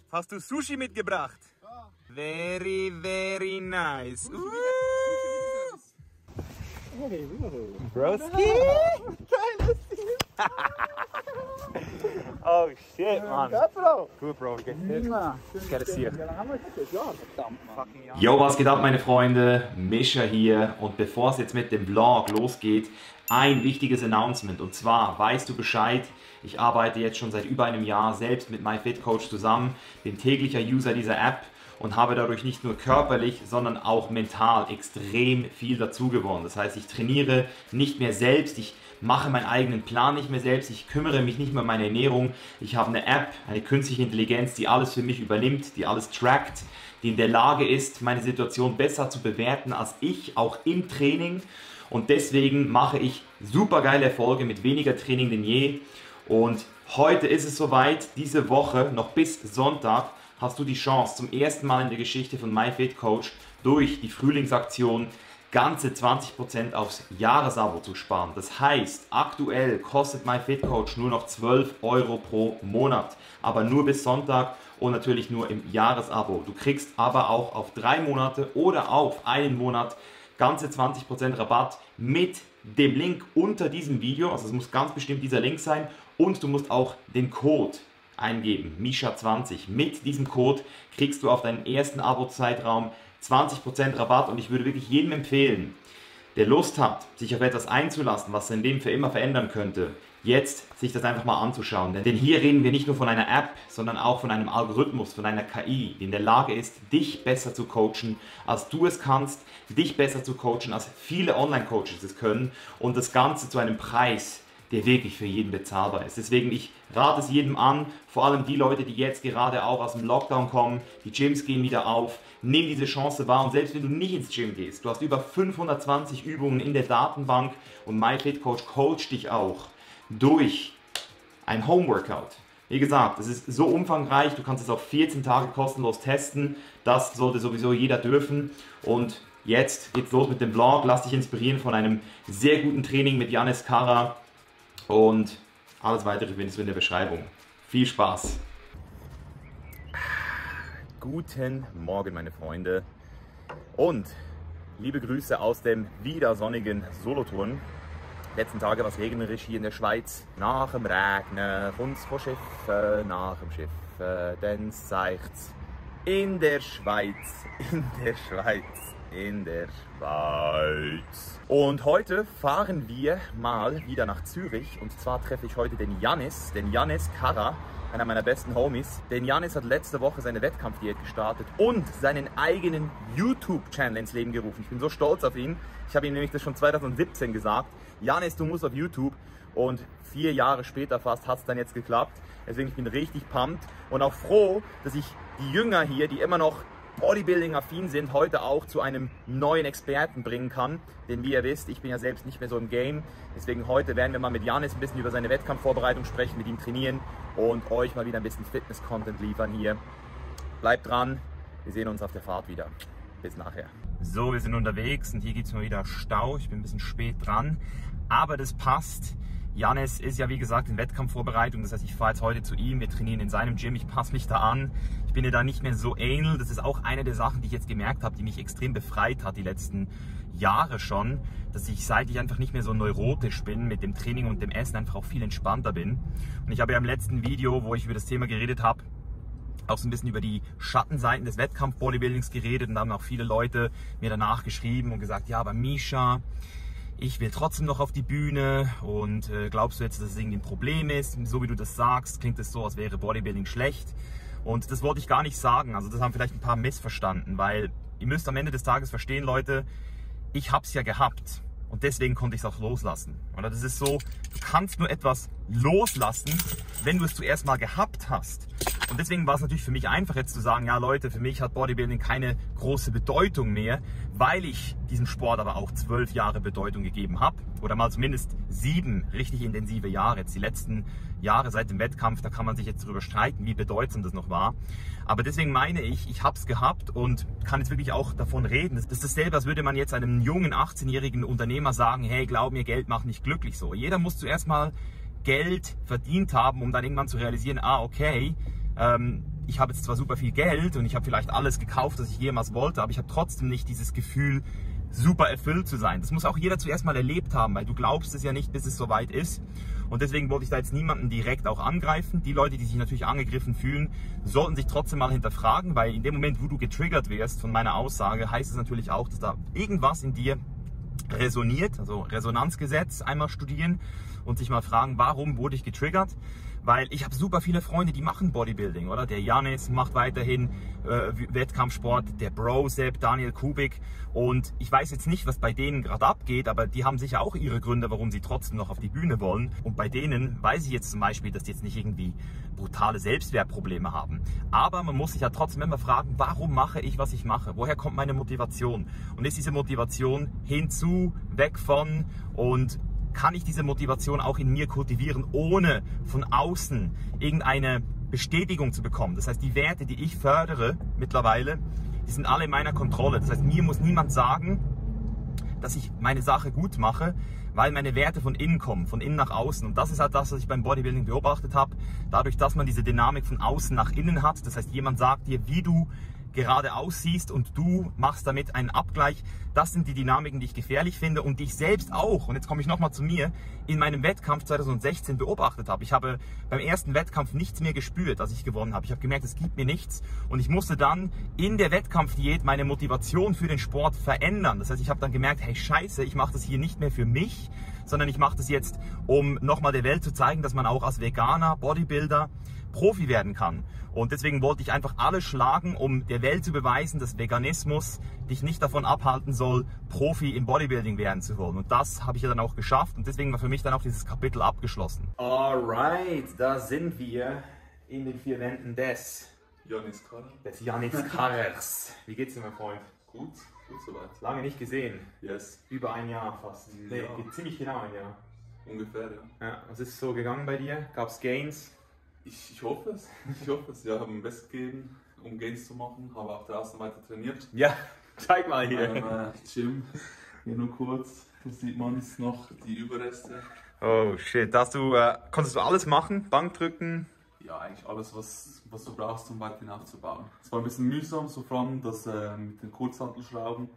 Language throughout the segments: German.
Hast du Sushi mitgebracht? Ja. Very, very nice. Hey, Broski! Oh shit, man. Ja, Bro. Gut, Bro. Geht's dir? Yo, was geht ab, meine Freunde? Mischa hier. Und bevor es jetzt mit dem Vlog losgeht, ein wichtiges Announcement. Und zwar, weißt du Bescheid, ich arbeite jetzt schon seit über einem Jahr selbst mit MyFitCoach zusammen, bin täglicher User dieser App und habe dadurch nicht nur körperlich, sondern auch mental extrem viel dazu gewonnen. Das heißt, ich trainiere nicht mehr selbst, ich mache meinen eigenen Plan nicht mehr selbst, ich kümmere mich nicht mehr um meine Ernährung. Ich habe eine App, eine künstliche Intelligenz, die alles für mich übernimmt, die alles trackt, die in der Lage ist, meine Situation besser zu bewerten als ich, auch im Training. Und deswegen mache ich super geile Erfolge mit weniger Training denn je. Und heute ist es soweit, diese Woche, noch bis Sonntag, hast du die Chance, zum ersten Mal in der Geschichte von MyFitCoach durch die Frühlingsaktion ganze 20% aufs Jahresabo zu sparen. Das heißt, aktuell kostet MyFitCoach nur noch 12 € pro Monat, aber nur bis Sonntag und natürlich nur im Jahresabo. Du kriegst aber auch auf 3 Monate oder auf einen Monat ganze 20% Rabatt mit dem Link unter diesem Video, also es muss ganz bestimmt dieser Link sein, und du musst auch den Code eingeben, Mischa20. Mit diesem Code kriegst du auf deinen ersten Abo-Zeitraum 20% Rabatt und ich würde wirklich jedem empfehlen, der Lust hat, sich auf etwas einzulassen, was sein Leben für immer verändern könnte, jetzt sich das einfach mal anzuschauen. Denn hier reden wir nicht nur von einer App, sondern auch von einem Algorithmus, von einer KI, die in der Lage ist, dich besser zu coachen, als du es kannst, dich besser zu coachen, als viele Online-Coaches es können und das Ganze zu einem Preis, der wirklich für jeden bezahlbar ist. Deswegen, ich rate es jedem an, vor allem die Leute, die jetzt gerade auch aus dem Lockdown kommen, die Gyms gehen wieder auf, nimm diese Chance wahr und selbst wenn du nicht ins Gym gehst, du hast über 520 Übungen in der Datenbank und MyFitCoach coacht dich auch durch ein Homeworkout. Wie gesagt, es ist so umfangreich, du kannst es auf 14 Tage kostenlos testen, das sollte sowieso jeder dürfen und jetzt geht's los mit dem Vlog, lass dich inspirieren von einem sehr guten Training mit Yannis Kara. Und alles weitere findest du in der Beschreibung. Viel Spaß! Guten Morgen, meine Freunde. Und liebe Grüße aus dem wieder sonnigen Solothurn. Letzten Tage war es regnerisch hier in der Schweiz. Nach dem Regnen kommt's von Schiffen, nach dem Schiffen, dann zeigt's in der Schweiz, in der Schweiz. In der Schweiz. Und heute fahren wir mal wieder nach Zürich. Und zwar treffe ich heute den Yannis Kara, einer meiner besten Homies. Den Yannis hat letzte Woche seine Wettkampfdiät gestartet und seinen eigenen YouTube-Channel ins Leben gerufen. Ich bin so stolz auf ihn. Ich habe ihm nämlich das schon 2017 gesagt. Yannis, du musst auf YouTube. Und 4 Jahre später fast hat es dann jetzt geklappt. Deswegen ich bin richtig pumped und auch froh, dass ich die Jünger hier, die immer noch Bodybuilding-affin sind, heute auch zu einem neuen Experten bringen kann. Denn wie ihr wisst, ich bin ja selbst nicht mehr so im Game. Deswegen heute werden wir mal mit Yannis ein bisschen über seine Wettkampfvorbereitung sprechen, mit ihm trainieren und euch mal wieder ein bisschen Fitness-Content liefern hier. Bleibt dran, wir sehen uns auf der Fahrt wieder. Bis nachher. So, wir sind unterwegs und hier gibt es mal wieder Stau. Ich bin ein bisschen spät dran, aber das passt. Yannis ist ja wie gesagt in Wettkampfvorbereitung, das heißt ich fahre jetzt heute zu ihm, wir trainieren in seinem Gym, ich passe mich da an, ich bin ja da nicht mehr so anal, das ist auch eine der Sachen, die ich jetzt gemerkt habe, die mich extrem befreit hat die letzten Jahre schon, dass ich seit ich einfach nicht mehr so neurotisch bin mit dem Training und dem Essen einfach auch viel entspannter bin. Und ich habe ja im letzten Video, wo ich über das Thema geredet habe, auch so ein bisschen über die Schattenseiten des Wettkampf-Bodybuildings geredet und da haben auch viele Leute mir danach geschrieben und gesagt, ja aber Mischa, ich will trotzdem noch auf die Bühne und glaubst du jetzt, dass es irgendwie ein Problem ist? So wie du das sagst, klingt es so, als wäre Bodybuilding schlecht. Und das wollte ich gar nicht sagen. Also das haben vielleicht ein paar missverstanden, weil ihr müsst am Ende des Tages verstehen, Leute, ich hab's ja gehabt und deswegen konnte ich es auch loslassen. Oder das ist so, du kannst nur etwas loslassen, wenn du es zuerst mal gehabt hast. Und deswegen war es natürlich für mich einfach jetzt zu sagen, ja Leute, für mich hat Bodybuilding keine große Bedeutung mehr, weil ich diesem Sport aber auch 12 Jahre Bedeutung gegeben habe. Oder mal zumindest 7 richtig intensive Jahre. Jetzt die letzten Jahre seit dem Wettkampf, da kann man sich jetzt darüber streiten, wie bedeutsam das noch war. Aber deswegen meine ich habe es gehabt und kann jetzt wirklich auch davon reden. Das ist dasselbe, als würde man jetzt einem jungen 18-jährigen Unternehmer sagen, hey, glaub mir, Geld macht nicht glücklich so. Jeder muss zuerst mal Geld verdient haben, um dann irgendwann zu realisieren, ah okay, ich habe jetzt zwar super viel Geld und ich habe vielleicht alles gekauft, was ich jemals wollte, aber ich habe trotzdem nicht dieses Gefühl, super erfüllt zu sein. Das muss auch jeder zuerst mal erlebt haben, weil du glaubst es ja nicht, bis es soweit ist. Und deswegen wollte ich da jetzt niemanden direkt auch angreifen. Die Leute, die sich natürlich angegriffen fühlen, sollten sich trotzdem mal hinterfragen, weil in dem Moment, wo du getriggert wirst von meiner Aussage, heißt es natürlich auch, dass da irgendwas in dir resoniert, also Resonanzgesetz einmal studieren und sich mal fragen, warum wurde ich getriggert? Weil ich habe super viele Freunde, die machen Bodybuilding, oder? Der Janis macht weiterhin Wettkampfsport, der Bro Sepp, Daniel Kubik, und ich weiß jetzt nicht, was bei denen gerade abgeht, aber die haben sicher auch ihre Gründe, warum sie trotzdem noch auf die Bühne wollen, und bei denen weiß ich jetzt zum Beispiel, dass die jetzt nicht irgendwie brutale Selbstwertprobleme haben, aber man muss sich ja trotzdem immer fragen, warum mache ich, was ich mache? Woher kommt meine Motivation? Und ist diese Motivation hinzu, weg von, und kann ich diese Motivation auch in mir kultivieren, ohne von außen irgendeine Bestätigung zu bekommen? Das heißt, die Werte, die ich fördere mittlerweile, die sind alle in meiner Kontrolle. Das heißt, mir muss niemand sagen, dass ich meine Sache gut mache, weil meine Werte von innen kommen, von innen nach außen. Und das ist halt das, was ich beim Bodybuilding beobachtet habe. Dadurch, dass man diese Dynamik von außen nach innen hat, das heißt, jemand sagt dir, wie du gerade aussiehst und du machst damit einen Abgleich. Das sind die Dynamiken, die ich gefährlich finde und die ich selbst auch, und jetzt komme ich nochmal zu mir, in meinem Wettkampf 2016 beobachtet habe. Ich habe beim ersten Wettkampf nichts mehr gespürt, als ich gewonnen habe. Ich habe gemerkt, es gibt mir nichts, und ich musste dann in der Wettkampfdiät meine Motivation für den Sport verändern. Das heißt, ich habe dann gemerkt, hey Scheiße, ich mache das hier nicht mehr für mich, sondern ich mache das jetzt, um nochmal der Welt zu zeigen, dass man auch als Veganer, Bodybuilder Profi werden kann. Und deswegen wollte ich einfach alles schlagen, um der Welt zu beweisen, dass Veganismus dich nicht davon abhalten soll, Profi im Bodybuilding werden zu wollen. Und das habe ich ja dann auch geschafft, und deswegen war für mich dann auch dieses Kapitel abgeschlossen. Alright, da sind wir in den vier Wänden des Janis Karrers. Wie geht's dir, mein Freund? Gut soweit. Lange nicht gesehen. Yes. Über ein Jahr fast. Ja. Nee, ziemlich genau ein Jahr. Ungefähr, ja. Ja, was ist so gegangen bei dir? Gab's Gains? Ich hoffe es. Ich hoffe es. Ja, habe mein Bestes gegeben, um Gains zu machen. Habe auch draußen weiter trainiert. Ja, zeig mal hier. Gym. Hier nur kurz. Da sieht man es noch, die Überreste. Oh shit, konntest du alles machen? Bankdrücken? Ja, eigentlich alles, was du brauchst, um weiterhin aufzubauen. Es war ein bisschen mühsam, so vor allem das mit den Kurzhantelschrauben.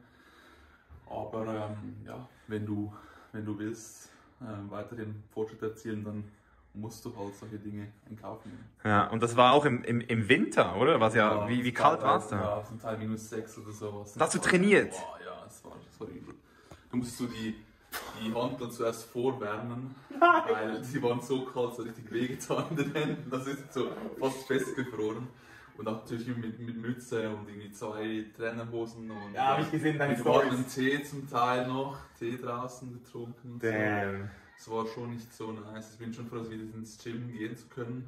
Aber ja, wenn du willst, weiterhin Fortschritt erzielen, dann musst du halt solche Dinge in Kauf nehmen. Ja, und das war auch im Winter, oder? Was ja, wie kalt war es da? Ja, zum Teil -6 oder sowas. Hast du trainiert? Boah, ja, das war übel. Du musst so die Hanteln zuerst vorwärmen, weil die waren so kalt, so richtig wehgetan in den Händen. Das ist so fast festgefroren. Und auch natürlich mit Mütze und irgendwie 2 Trainerhosen. Und ja, habe ich gesehen, deine Stories. Wir hatten Tee zum Teil noch, Tee draußen getrunken. Damn. Es war schon nicht so nice. Ich bin schon froh, dass wir wieder ins Gym gehen zu können.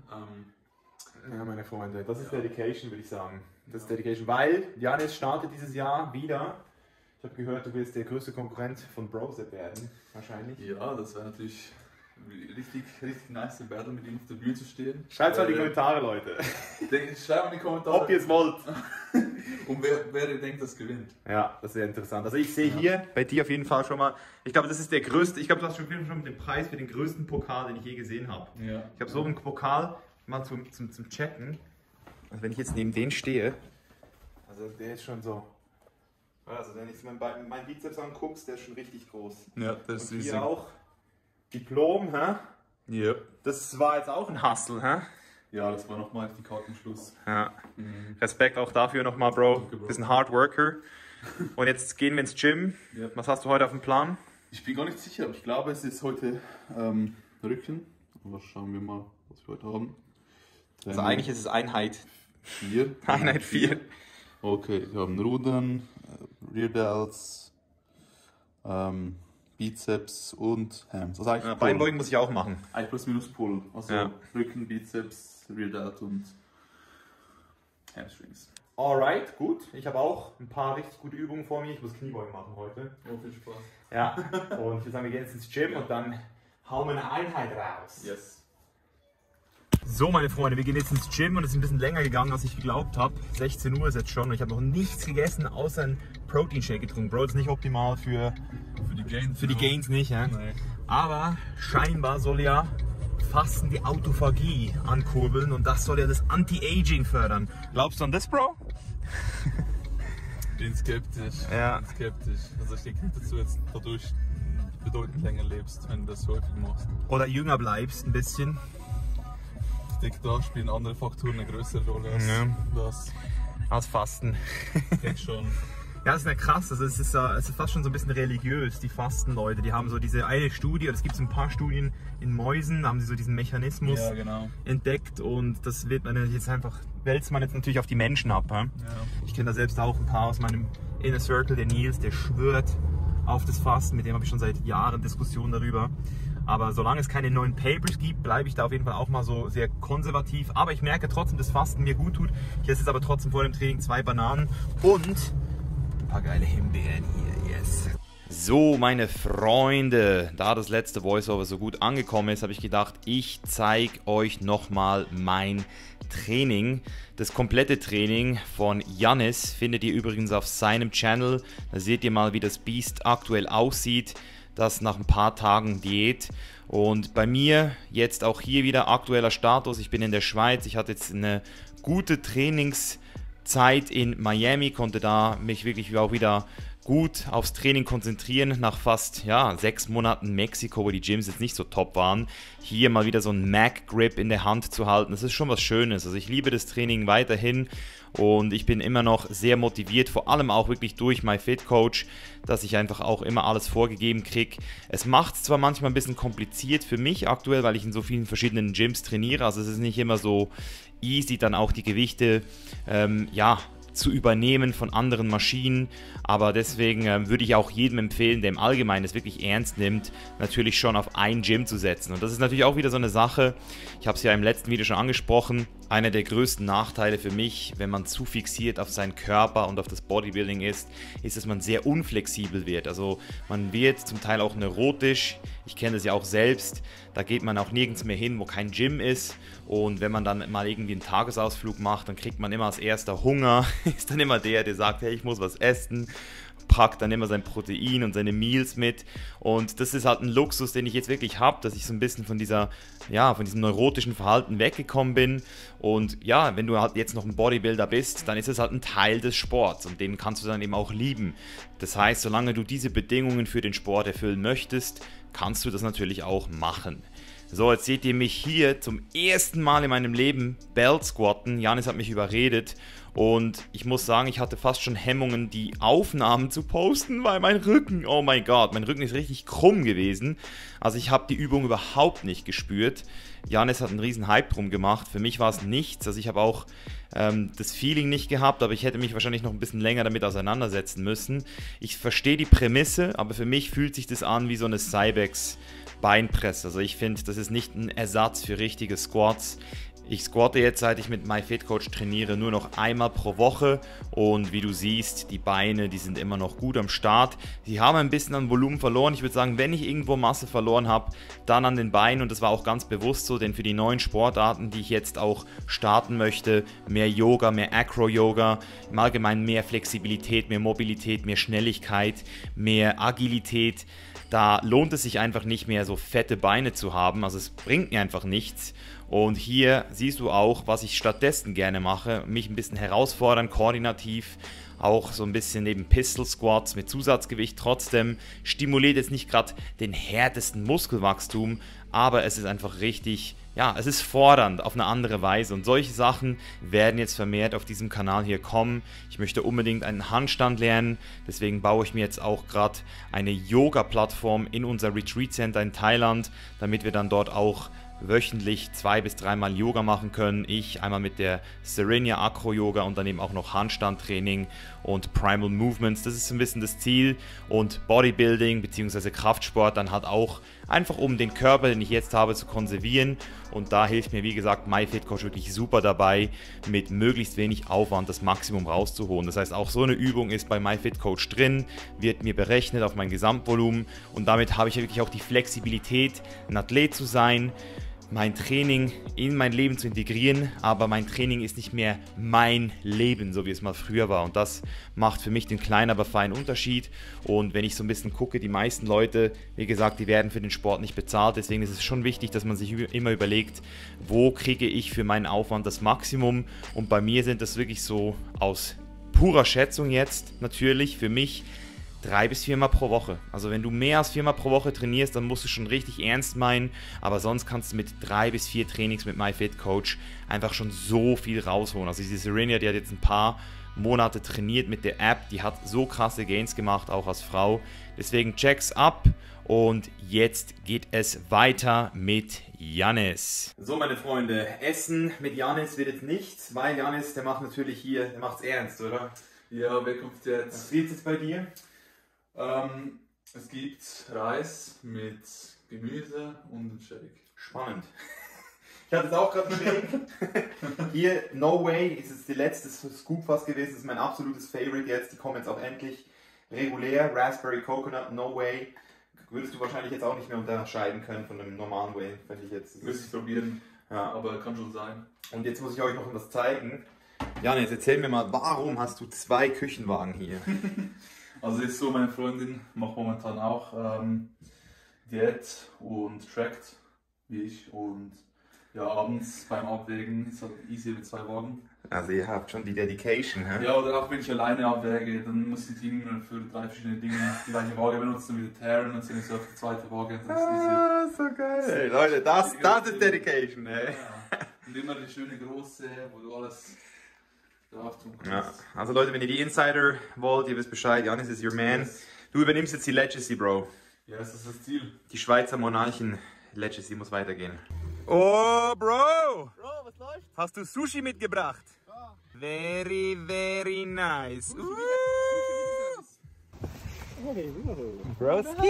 Ja, meine Freunde, das ist Dedication, würde ich sagen. Das ist Dedication, weil Janis startet dieses Jahr wieder. Ich habe gehört, du willst der größte Konkurrent von Bro Sepp werden, wahrscheinlich. Ja, das wäre natürlich richtig nice, im Battle mit ihm auf der Bühne zu stehen. Schreibt mal in die Kommentare, Leute. Schreibt mal in die Kommentare, ob ihr es wollt. Und wer denkt, das gewinnt. Ja, das wäre interessant. Also ich sehe hier bei dir auf jeden Fall schon mal, ich glaube, das ist der größte, ich glaube, du hast schon den Preis für den größten Pokal, den ich je gesehen habe. Ja. Ich habe so einen Pokal mal zum Checken. Also wenn ich jetzt neben den stehe, also der ist schon so, also wenn ich mein Bizeps anguckst, der ist schon richtig groß. Ja, das und ist hier auch Diplom, hä? Ja. Das war jetzt auch ein Hustle, hä? Ja, das war nochmal die Kartenschluss. Ja. Respekt auch dafür nochmal, Bro. Du bist ein Hard Worker. Und jetzt gehen wir ins Gym. Ja. Was hast du heute auf dem Plan? Ich bin gar nicht sicher, aber ich glaube, es ist heute Rücken. Aber schauen wir mal, was wir heute haben. Also eigentlich ist es Einheit 4. Einheit 4. Okay, wir haben Rudern, Rear Delts, Bizeps und Hams. Also ja, Beinbeugen muss ich auch machen. Eigentlich plus minus Pull. Also ja. Rücken, Bizeps, Rear Delt und Hamstrings. Alright, gut. Ich habe auch ein paar richtig gute Übungen vor mir. Ich muss Kniebeugen machen heute. Oh, viel Spaß. Ja, und ich würde sagen, wir gehen jetzt ins Gym und dann hauen wir eine Einheit raus. Yes. So, meine Freunde, wir gehen jetzt ins Gym und es ist ein bisschen länger gegangen, als ich geglaubt habe. 16 Uhr ist jetzt schon und ich habe noch nichts gegessen, außer einen Protein-Shake getrunken. Bro, ist nicht optimal für die Gains nicht, ja? Nein. Aber scheinbar soll ja Fasten die Autophagie ankurbeln und das soll ja das Anti-Aging fördern. Glaubst du an das, Bro? Bin skeptisch. Ja. Bin skeptisch. Also ich denke nicht, dass du jetzt dadurch bedeutend länger lebst, wenn du das häufig machst. Oder jünger bleibst ein bisschen. Ich denke, da spielen andere Faktoren eine größere Rolle als das. Als Fasten. Ich denke schon. Ja, das ist ja krass, also es ist fast schon so ein bisschen religiös, die Fastenleute, die haben so diese eine Studie, oder es gibt so ein paar Studien in Mäusen, da haben sie so diesen Mechanismus entdeckt und das wird man jetzt einfach, wälzt man jetzt natürlich auf die Menschen ab. Ja? Ich kenne da selbst auch ein paar aus meinem Inner Circle, der Nils, der schwört auf das Fasten, mit dem habe ich schon seit Jahren Diskussionen darüber. Aber solange es keine neuen Papers gibt, bleibe ich da auf jeden Fall auch mal so sehr konservativ. Aber ich merke trotzdem, dass Fasten mir gut tut. Ich esse jetzt aber trotzdem vor dem Training 2 Bananen und ein paar geile Himbeeren hier, yes. So, meine Freunde, da das letzte Voiceover so gut angekommen ist, habe ich gedacht, ich zeige euch nochmal mein Training. Das komplette Training von Yannis findet ihr übrigens auf seinem Channel. Da seht ihr mal, wie das Biest aktuell aussieht. Das nach ein paar Tagen Diät. Und bei mir jetzt auch hier wieder aktueller Status. Ich bin in der Schweiz. Ich hatte jetzt eine gute Trainingszeit in Miami, konnte da mich wirklich auch wieder gut aufs Training konzentrieren, nach fast 6 Monaten Mexiko, wo die Gyms jetzt nicht so top waren, hier mal wieder so einen Mac-Grip in der Hand zu halten, das ist schon was Schönes. Also ich liebe das Training weiterhin und ich bin immer noch sehr motiviert, vor allem auch wirklich durch MyFitCoach, dass ich einfach auch immer alles vorgegeben kriege. Es macht es zwar manchmal ein bisschen kompliziert für mich aktuell, weil ich in so vielen verschiedenen Gyms trainiere, also es ist nicht immer so easy, dann auch die Gewichte, zu übernehmen von anderen Maschinen, aber deswegen würde ich auch jedem empfehlen, der im Allgemeinen es wirklich ernst nimmt, natürlich schon auf ein Gym zu setzen. Und das ist natürlich auch wieder so eine Sache, ich habe es ja im letzten Video schon angesprochen, einer der größten Nachteile für mich, wenn man zu fixiert auf seinen Körper und auf das Bodybuilding ist, dass man sehr unflexibel wird. Also man wird zum Teil auch neurotisch, ich kenne das ja auch selbst, da geht man auch nirgends mehr hin, wo kein Gym ist. Und wenn man dann mal irgendwie einen Tagesausflug macht, dann kriegt man immer als erster Hunger, ist dann immer der sagt, hey, ich muss was essen, packt dann immer sein Protein und seine Meals mit. Und das ist halt ein Luxus, den ich jetzt wirklich habe, dass ich so ein bisschen von diesem neurotischen Verhalten weggekommen bin. Und ja, wenn du halt jetzt noch ein Bodybuilder bist, dann ist es halt ein Teil des Sports und den kannst du dann eben auch lieben. Das heißt, solange du diese Bedingungen für den Sport erfüllen möchtest, kannst du das natürlich auch machen. So, jetzt seht ihr mich hier zum ersten Mal in meinem Leben Belt squatten. Yannis hat mich überredet und ich muss sagen, ich hatte fast schon Hemmungen, die Aufnahmen zu posten, weil mein Rücken, oh mein Gott, mein Rücken ist richtig krumm gewesen. Also ich habe die Übung überhaupt nicht gespürt. Yannis hat einen riesen Hype drum gemacht. Für mich war es nichts. Also ich habe auch das Feeling nicht gehabt, aber ich hätte mich wahrscheinlich noch ein bisschen länger damit auseinandersetzen müssen. Ich verstehe die Prämisse, aber für mich fühlt sich das an wie so eine Cybex Beinpresse. Also ich finde, das ist nicht ein Ersatz für richtige Squats. Ich squatte jetzt, seit ich mit MyFitCoach trainiere, nur noch einmal pro Woche und wie du siehst, die Beine, die sind immer noch gut am Start. Sie haben ein bisschen an Volumen verloren. Ich würde sagen, wenn ich irgendwo Masse verloren habe, dann an den Beinen und das war auch ganz bewusst so, denn für die neuen Sportarten, die ich jetzt auch starten möchte, mehr Yoga, mehr Acro-Yoga, im Allgemeinen mehr Flexibilität, mehr Mobilität, mehr Schnelligkeit, mehr Agilität, da lohnt es sich einfach nicht mehr, so fette Beine zu haben, also es bringt mir einfach nichts. Und hier siehst du auch, was ich stattdessen gerne mache, mich ein bisschen herausfordern, koordinativ, auch so ein bisschen neben Pistol Squats mit Zusatzgewicht, trotzdem stimuliert jetzt nicht gerade den härtesten Muskelwachstum, aber es ist einfach richtig, es ist fordernd auf eine andere Weise und solche Sachen werden jetzt vermehrt auf diesem Kanal hier kommen. Ich möchte unbedingt einen Handstand lernen, deswegen baue ich mir jetzt auch gerade eine Yoga-Plattform in unser Retreat Center in Thailand, damit wir dann dort auch wöchentlich 2 bis 3 Mal Yoga machen können. Ich einmal mit der Serenia Acro Yoga und dann eben auch noch Handstandtraining und Primal Movements. Das ist so ein bisschen das Ziel und Bodybuilding bzw. Kraftsport dann halt auch einfach um den Körper, den ich jetzt habe, zu konservieren und da hilft mir wie gesagt MyFitCoach wirklich super dabei, mit möglichst wenig Aufwand das Maximum rauszuholen. Das heißt auch so eine Übung ist bei MyFitCoach drin, wird mir berechnet auf mein Gesamtvolumen und damit habe ich wirklich auch die Flexibilität, ein Athlet zu sein, mein Training in mein Leben zu integrieren, aber mein Training ist nicht mehr mein Leben, so wie es mal früher war. Und das macht für mich den kleinen, aber feinen Unterschied. Und wenn ich so ein bisschen gucke, die meisten Leute, wie gesagt, die werden für den Sport nicht bezahlt. Deswegen ist es schon wichtig, dass man sich immer überlegt, wo kriege ich für meinen Aufwand das Maximum. Und bei mir sind das wirklich so aus purer Schätzung jetzt natürlich für mich 3 bis 4 Mal pro Woche. Also wenn du mehr als 4 Mal pro Woche trainierst, dann musst du schon richtig ernst meinen, aber sonst kannst du mit 3 bis 4 Trainings mit MyFitCoach einfach schon so viel rausholen. Also diese Serena, die hat jetzt ein paar Monate trainiert mit der App, die hat so krasse Gains gemacht, auch als Frau. Deswegen check's ab und jetzt geht es weiter mit Yannis. So meine Freunde, Essen mit Yannis wird jetzt nichts, weil Yannis, der macht natürlich hier, der macht's ernst, oder? Ja, wer kommt jetzt? Was gibt's jetzt bei dir? Es gibt Reis mit Gemüse und einen Shake. Spannend. Ich hatte es auch gerade überlegt. Hier, No Way, ist es die letzte Scoop fast gewesen. Das ist mein absolutes Favorite jetzt. Die kommen jetzt auch endlich regulär. Raspberry Coconut, No Way. Würdest du wahrscheinlich jetzt auch nicht mehr unterscheiden können von einem normalen Way, finde ich jetzt. Müsste ich probieren, ja. Aber kann schon sein. Und jetzt muss ich euch noch etwas zeigen. Janis, erzähl mir mal, warum hast du 2 Küchenwagen hier? Also ist so, meine Freundin macht momentan auch Diät und trackt, wie ich. Und ja, abends beim Abwägen ist halt easy mit 2 Wagen. Also ihr habt schon die Dedication, hä? Ja, oder auch wenn ich alleine abwäge, dann muss ich immer für 3 verschiedene Dinge die gleiche Waage benutzen, dann wieder tearen und dann ist es auf die zweite Waage. Das ist easy. Ah, so geil. Hey, Leute, das ist Dedication, ey. Ja. Und immer die schöne große, wo du alles drauf tun kannst. Ja. Also Leute, wenn ihr die Insider wollt, ihr wisst Bescheid, Yannis is your man. Yes. Du übernimmst jetzt die Legacy, Bro. Ja, das ist das Ziel. Die Schweizer Monarchen Legacy muss weitergehen. Oh, Bro! Bro, was läuft? Hast du Sushi mitgebracht? Ja. Very, very nice. Hey, Broski!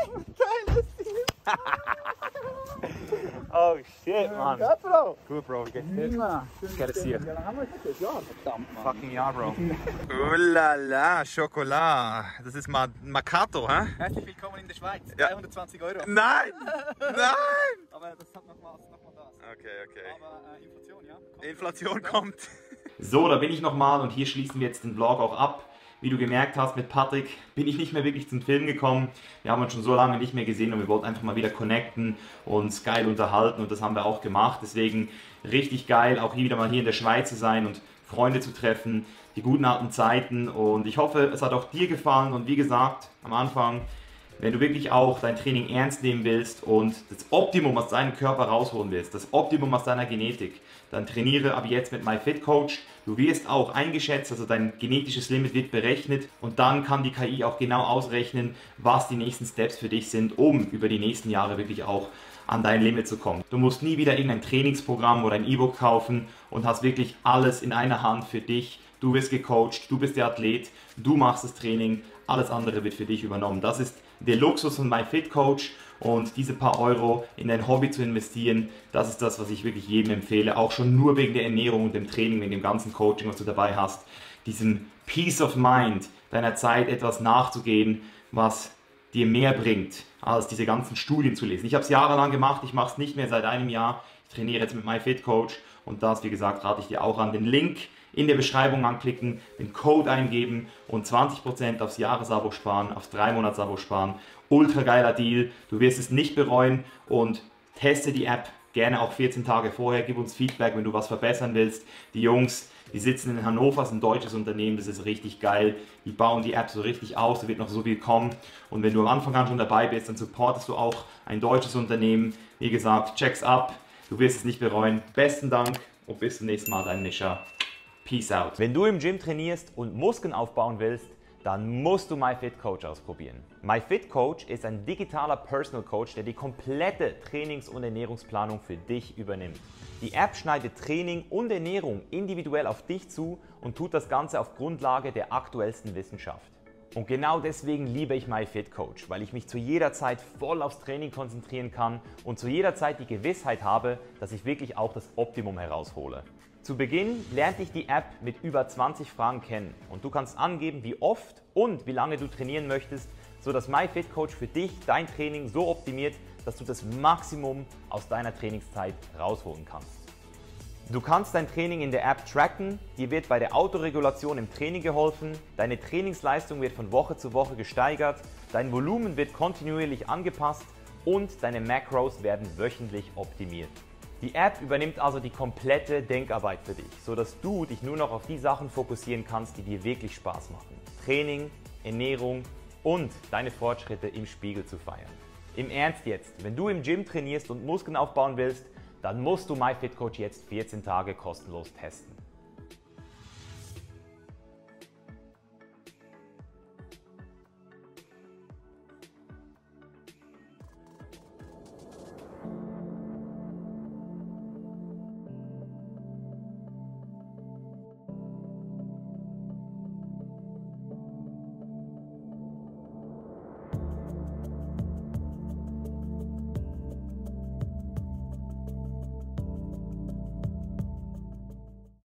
Oh shit, man. ja, Bro. Gut, Bro, wie geht's dir? Geil, dass ihr. Ja, dann haben wir es jetzt. Ja, verdammt, Mann. Fucking ja, Bro. Oh la la, Schokolade. Das ist Macchiato, hä? Herzlich willkommen in der Schweiz. Ja. 320 €. Nein! Nein! Aber das hat nochmal das. Okay. Aber Inflation, ja. Kommt. Inflation kommt. So, da bin ich nochmal und hier schließen wir jetzt den Vlog auch ab. Wie du gemerkt hast, mit Patrick bin ich nicht mehr wirklich zum Film gekommen. Wir haben uns schon so lange nicht mehr gesehen und wir wollten einfach mal wieder connecten und uns geil unterhalten und das haben wir auch gemacht. Deswegen richtig geil, auch hier wieder mal hier in der Schweiz zu sein und Freunde zu treffen, die guten alten Zeiten, und ich hoffe, es hat auch dir gefallen. Und wie gesagt, am Anfang, wenn du wirklich auch dein Training ernst nehmen willst und das Optimum aus deinem Körper rausholen willst, das Optimum aus deiner Genetik, dann trainiere ab jetzt mit MyFitCoach. Du wirst auch eingeschätzt, also dein genetisches Limit wird berechnet und dann kann die KI auch genau ausrechnen, was die nächsten Steps für dich sind, um über die nächsten Jahre wirklich auch an dein Limit zu kommen. Du musst nie wieder irgendein Trainingsprogramm oder ein E-Book kaufen und hast wirklich alles in einer Hand für dich. Du wirst gecoacht, du bist der Athlet, du machst das Training, alles andere wird für dich übernommen. Das ist der Luxus von MyFitCoach, und diese paar Euro in dein Hobby zu investieren, das ist das, was ich wirklich jedem empfehle, auch schon nur wegen der Ernährung und dem Training, wegen dem ganzen Coaching, was du dabei hast, diesen Peace of Mind, deiner Zeit etwas nachzugehen, was dir mehr bringt, als diese ganzen Studien zu lesen. Ich habe es jahrelang gemacht, ich mache es nicht mehr seit einem Jahr, ich trainiere jetzt mit MyFitCoach und das, wie gesagt, rate ich dir auch an. Den Link in der Beschreibung anklicken, den Code eingeben und 20% aufs Jahresabo sparen, aufs 3-Monats-Abo sparen. Ultra geiler Deal, du wirst es nicht bereuen, und teste die App gerne auch 14 Tage vorher, gib uns Feedback, wenn du was verbessern willst. Die Jungs, die sitzen in Hannover, ist ein deutsches Unternehmen, das ist richtig geil, die bauen die App so richtig aus, da wird noch so viel kommen, und wenn du am Anfang an schon dabei bist, dann supportest du auch ein deutsches Unternehmen. Wie gesagt, check's ab, du wirst es nicht bereuen. Besten Dank und bis zum nächsten Mal, dein Nisha. Peace out. Wenn du im Gym trainierst und Muskeln aufbauen willst, dann musst du MyFitCoach ausprobieren. MyFitCoach ist ein digitaler Personal Coach, der die komplette Trainings- und Ernährungsplanung für dich übernimmt. Die App schneidet Training und Ernährung individuell auf dich zu und tut das Ganze auf Grundlage der aktuellsten Wissenschaft. Und genau deswegen liebe ich MyFitCoach, weil ich mich zu jeder Zeit voll aufs Training konzentrieren kann und zu jeder Zeit die Gewissheit habe, dass ich wirklich auch das Optimum heraushole. Zu Beginn lernt dich die App mit über 20 Fragen kennen und du kannst angeben, wie oft und wie lange du trainieren möchtest, sodass MyFitCoach für dich dein Training so optimiert, dass du das Maximum aus deiner Trainingszeit rausholen kannst. Du kannst dein Training in der App tracken, dir wird bei der Autoregulation im Training geholfen, deine Trainingsleistung wird von Woche zu Woche gesteigert, dein Volumen wird kontinuierlich angepasst und deine Macros werden wöchentlich optimiert. Die App übernimmt also die komplette Denkarbeit für dich, sodass du dich nur noch auf die Sachen fokussieren kannst, die dir wirklich Spaß machen. Training, Ernährung und deine Fortschritte im Spiegel zu feiern. Im Ernst jetzt, wenn du im Gym trainierst und Muskeln aufbauen willst, dann musst du MyFitCoach jetzt 14 Tage kostenlos testen.